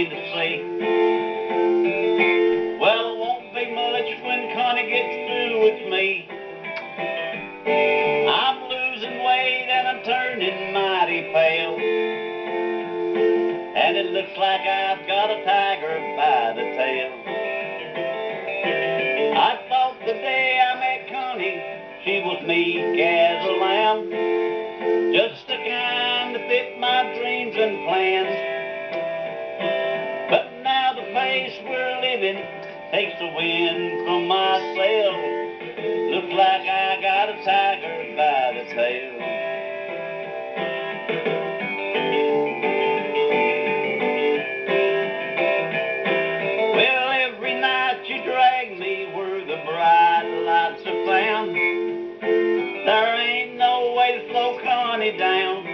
plain to see. Well, it won't be much when Connie gets through with me. I'm losing weight and I'm turning mighty pale, and it looks like I've got a tiger by the tail. I thought the day I met Connie, she was meek as a lamb, just the kind that fit my dreams and plans. But now the pace we're living takes the wind from my sail. Looks like I got a tiger by the tail. Well, every night you drag me where the bright lights are found. There ain't no way to slow Connie down.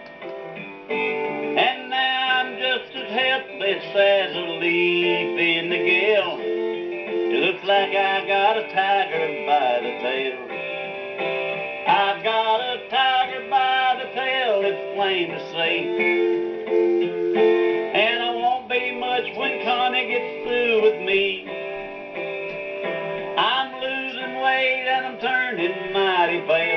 And now I'm just as helpless as a leaf in the gale. It looks like I got a tiger by the tail. I've got a tiger by the tail, it's plain to see. And I won't be much when Connie gets through with me. I'm losing weight and I'm turning mighty pale.